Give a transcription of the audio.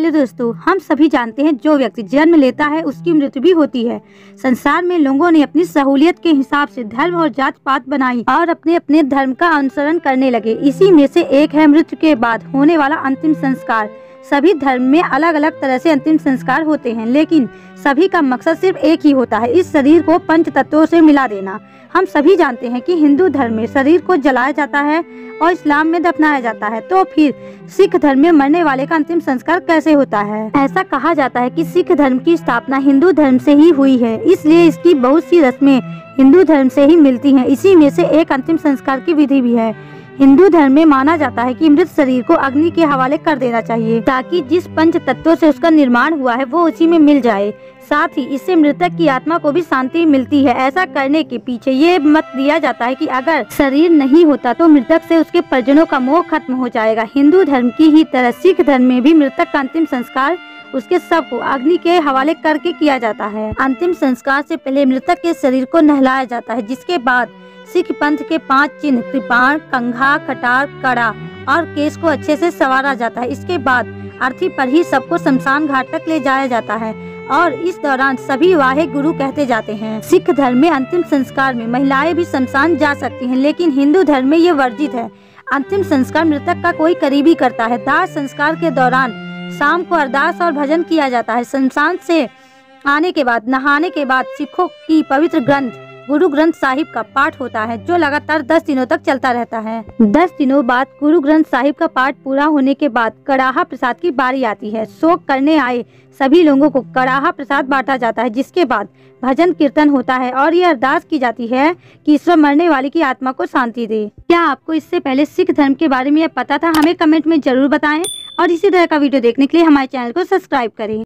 Hello दोस्तों, हम सभी जानते हैं जो व्यक्ति जन्म लेता है उसकी मृत्यु भी होती है। संसार में लोगों ने अपनी सहूलियत के हिसाब से धर्म और जात पात बनाई और अपने अपने धर्म का अनुसरण करने लगे। इसी में से एक है मृत्यु के बाद होने वाला अंतिम संस्कार। सभी धर्म में अलग अलग तरह से अंतिम संस्कार होते हैं, लेकिन सभी का मकसद सिर्फ एक ही होता है, इस शरीर को पंच तत्वों से मिला देना। हम सभी जानते हैं कि हिंदू धर्म में शरीर को जलाया जाता है और इस्लाम में दफनाया जाता है। तो फिर सिख धर्म में मरने वाले का अंतिम संस्कार कैसे होता है? ऐसा कहा जाता है कि सिख धर्म की स्थापना हिंदू धर्म से ही हुई है, इसलिए इसकी बहुत सी रस्में हिंदू धर्म से ही मिलती हैं। इसी में से एक अंतिम संस्कार की विधि भी है। हिंदू धर्म में माना जाता है कि मृत शरीर को अग्नि के हवाले कर देना चाहिए, ताकि जिस पंच तत्वों से उसका निर्माण हुआ है वो उसी में मिल जाए। साथ ही इससे मृतक की आत्मा को भी शांति मिलती है। ऐसा करने के पीछे ये मत दिया जाता है कि अगर शरीर नहीं होता तो मृतक से उसके परिजनों का मोह खत्म हो जाएगा। हिंदू धर्म की ही तरह सिख धर्म में भी मृतक का अंतिम संस्कार उसके शव को अग्नि के हवाले करके किया जाता है। अंतिम संस्कार से पहले मृतक के शरीर को नहलाया जाता है, जिसके बाद सिख पंथ के 5 चिन्ह कृपाण, कंघा, कटार, कड़ा और केस को अच्छे से संवारा जाता है। इसके बाद अर्थी पर ही सबको शमशान घाट तक ले जाया जाता है और इस दौरान सभी वाहे गुरु कहते जाते हैं। सिख धर्म में अंतिम संस्कार में महिलाएं भी शमशान जा सकती हैं, लेकिन हिंदू धर्म में ये वर्जित है। अंतिम संस्कार मृतक का कोई करीबी करता है। दाह संस्कार के दौरान शाम को अरदास और भजन किया जाता है। शमशान से आने के बाद नहाने के बाद सिखों की पवित्र ग्रंथ गुरु ग्रंथ साहिब का पाठ होता है, जो लगातार 10 दिनों तक चलता रहता है। 10 दिनों बाद गुरु ग्रंथ साहिब का पाठ पूरा होने के बाद कड़ाहा प्रसाद की बारी आती है। शोक करने आए सभी लोगों को कड़ाहा प्रसाद बांटा जाता है, जिसके बाद भजन कीर्तन होता है और ये अरदास की जाती है कि ईश्वर मरने वाले की आत्मा को शांति दे। क्या आपको इससे पहले सिख धर्म के बारे में पता था? हमें कमेंट में जरूर बताएं और इसी तरह का वीडियो देखने के लिए हमारे चैनल को सब्सक्राइब करें।